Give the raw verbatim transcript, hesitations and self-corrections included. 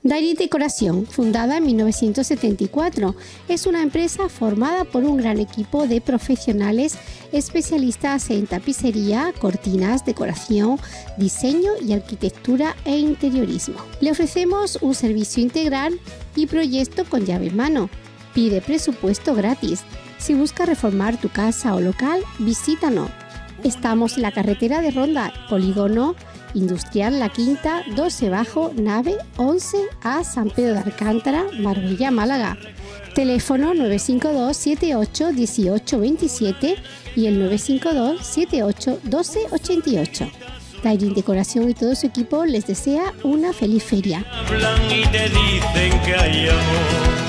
Dairy Decoración, fundada en mil novecientos setenta y cuatro, es una empresa formada por un gran equipo de profesionales especialistas en tapicería, cortinas, decoración, diseño y arquitectura e interiorismo. Le ofrecemos un servicio integral y proyecto con llave en mano. Pide presupuesto gratis. Si buscas reformar tu casa o local, visítanos. Estamos en la carretera de Ronda, Polígono Industrial La Quinta, doce bajo, nave once A, San Pedro de Alcántara, Marbella, Málaga. Teléfono nueve cinco dos, siete ocho, uno ocho dos siete y el nueve cinco dos, siete ocho, uno dos ocho ocho. Dairy Decoración y todo su equipo les desea una feliz feria. Hablan y te dicen que hay amor.